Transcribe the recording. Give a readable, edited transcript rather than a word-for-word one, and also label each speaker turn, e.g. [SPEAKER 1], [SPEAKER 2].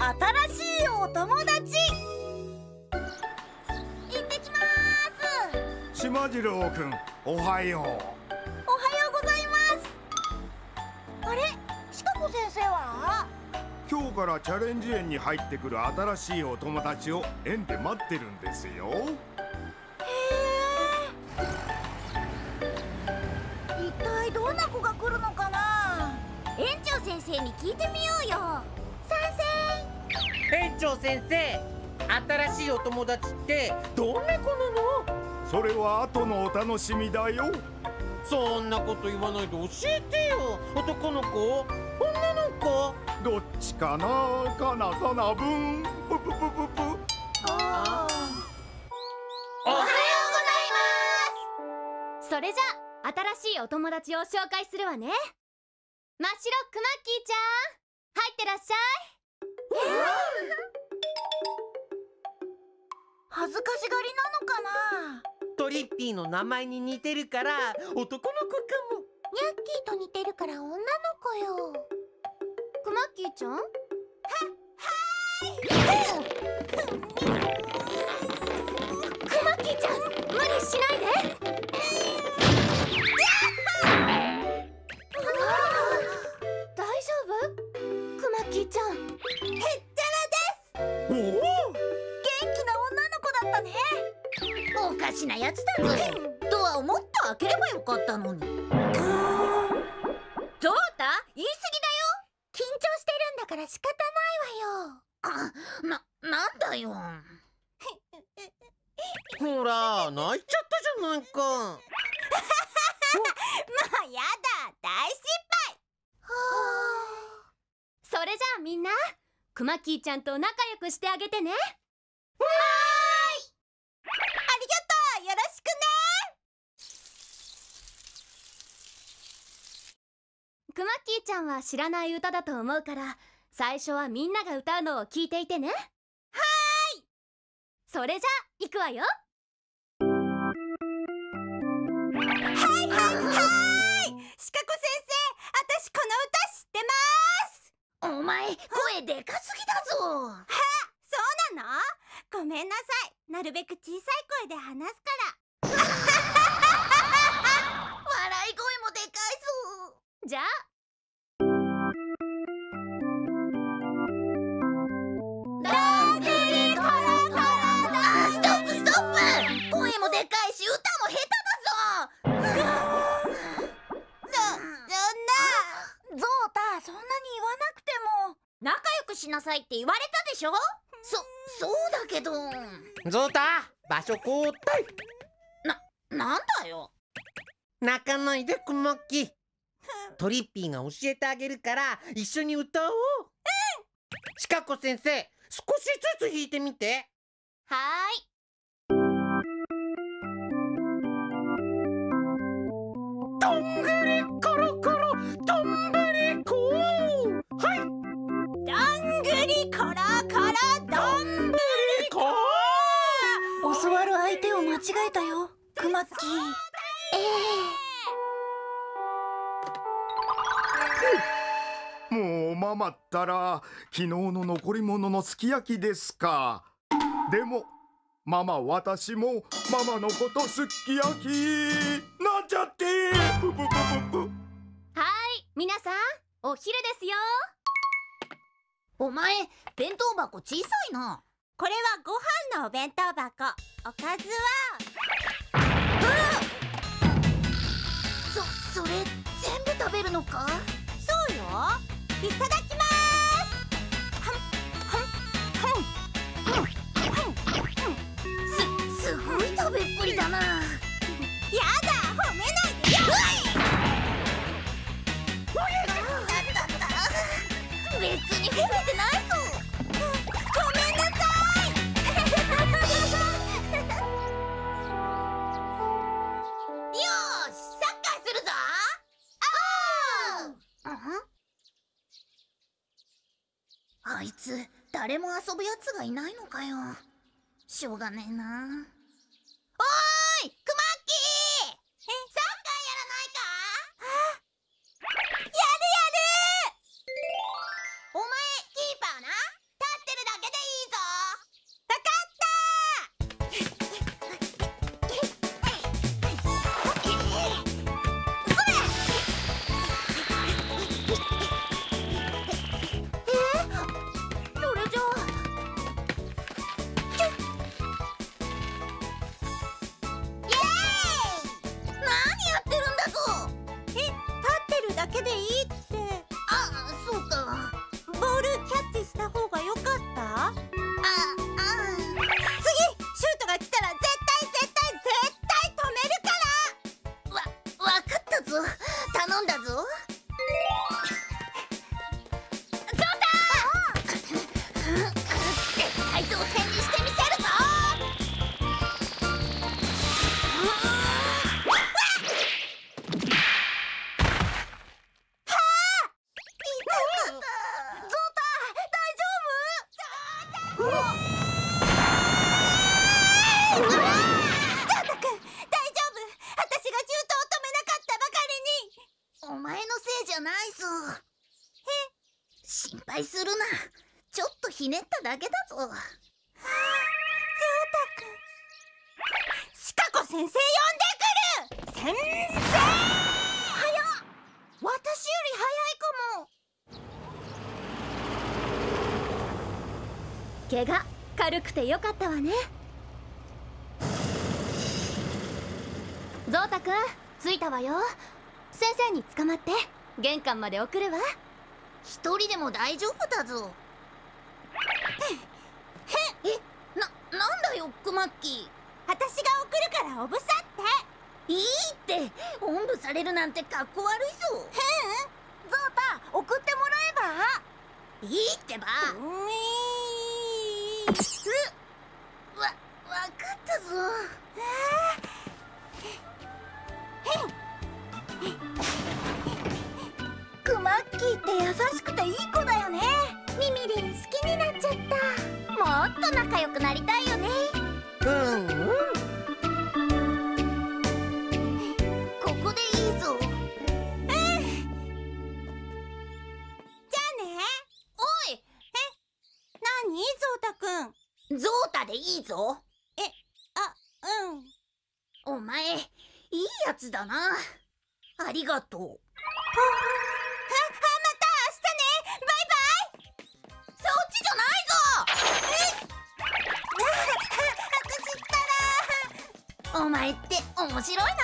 [SPEAKER 1] 新しいお友達。行ってきます。
[SPEAKER 2] 島次郎くん、おはよう。
[SPEAKER 1] おはようございます。あれ、シカ子先生は？
[SPEAKER 2] 今日からチャレンジ園に入ってくる新しいお友達を園で待ってるんですよ。
[SPEAKER 1] 一体どんな子が来るのかな。園長先生に聞いてみようよ。賛成。
[SPEAKER 3] 園長先生、新しいお友達ってどんな子なの？
[SPEAKER 2] それは後のお楽しみだよ。
[SPEAKER 3] そんなこと言わないで教えてよ。男の子？女の子？
[SPEAKER 2] どっちかな、かなかなぶん。ぷぷぷぷぷ。
[SPEAKER 1] おはようございます。
[SPEAKER 4] それじゃあ新しいお友達を紹介するわね。真っ白くまっきーちゃん、入ってらっしゃい。
[SPEAKER 1] 恥ずかしがりなのかな。
[SPEAKER 3] トリッピーの名前に似てるから男の子かも。
[SPEAKER 1] ニャッキーと似てるから女の子よ。
[SPEAKER 4] くまっきーちゃん？くまっきーちゃん、無理しないで。大丈夫？くまっきーちゃん。
[SPEAKER 1] へっちゃらです。
[SPEAKER 3] おお、
[SPEAKER 1] 元気な女の子だったね。おかしなやつだぞ。ドアをもっと開ければよかったのに。
[SPEAKER 4] ゾウタ、言い過ぎだよ。
[SPEAKER 1] 緊張してるんだから仕方ないわよ。なんだよ。
[SPEAKER 3] ほら泣いちゃったじゃないか。
[SPEAKER 1] もうやだ、大失敗。
[SPEAKER 4] それじゃあみんな、くまっきーちゃんと仲良くしてあげてね。
[SPEAKER 1] ありがとう、よろしくね。
[SPEAKER 4] くまっきーちゃんは知らない歌だと思うから、最初はみんなが歌うのを聞いていてね。はーい。それじゃあ行くわよ。
[SPEAKER 1] はいはいはい。シカ子先生、私この歌知ってます。お前、声でかすぎだぞ。そうなの？ごめんなさい。なるべく小さい声で話すから。笑い声もでかいぞ。
[SPEAKER 4] じゃあ
[SPEAKER 1] どんぐりころころだ。ストップストップ。声もでかいし歌も下手だぞ。ゾウタ、そんなに言わなくても。仲良くしなさいって言われたでしょ。そうだけど。
[SPEAKER 3] ゾウタ、場所交代。
[SPEAKER 1] なんだよ。
[SPEAKER 3] 泣かないでくまっき。トリッピーが教えてあげるから一緒に歌おう。シカ子先生、少しずつ弾いてみて。
[SPEAKER 4] はーい。
[SPEAKER 3] どんぐりころころ、どんぶりこ。はい。
[SPEAKER 1] どんぐりころころどんぶりこ。教わる相手を間違えたよ、くまっき。
[SPEAKER 2] もうママったら昨日の残り物のすき焼きですか。でもママ、私もママのことすき焼きなんちゃって。プププププ。
[SPEAKER 4] はーい、皆さん、お昼ですよ。
[SPEAKER 1] お前、弁当箱小さいな。これはご飯のお弁当箱。おかずはそれ全部食べるのか。そうよ。いただきます。すごい食べっぷりだな。やだ、褒めないでよ。別に褒めてないぞ。ごめんなさい。よーし、サッカーするぞ。あいつ、誰も遊ぶやつがいないのかよ。しょうがねえな。おーい、くまっきー、サッカーやらないか。やるやる。お前キーパーな。タッ配するな。ちょっとひねっただけだぞ。はあ、ゾウタくん。シカゴ先生呼んでくる。先生。早っ。私より早いかも。
[SPEAKER 4] 怪我軽くてよかったわね。ゾウタくん着いたわよ。先生に捕まって玄関まで送るわ。
[SPEAKER 1] 一人でも大丈夫だぞ。なんだよクマッキー。私が送るからおぶさって。いいって、おんぶされるなんてかっこ悪いぞ。ゾウタ送ってもらえば。いいってば。わかったぞ。クマッキーって優しくていい子だよね。ミミリン好きになっちゃった。もっと仲良くなりたいよね。ここでいいぞ。じゃあね。おい。何ゾウタくん。ゾウタでいいぞ。お前いいやつだな。ありがとう。また明日ね。バイバイ。そっちじゃないぞ。私ったら。お前って面白いな。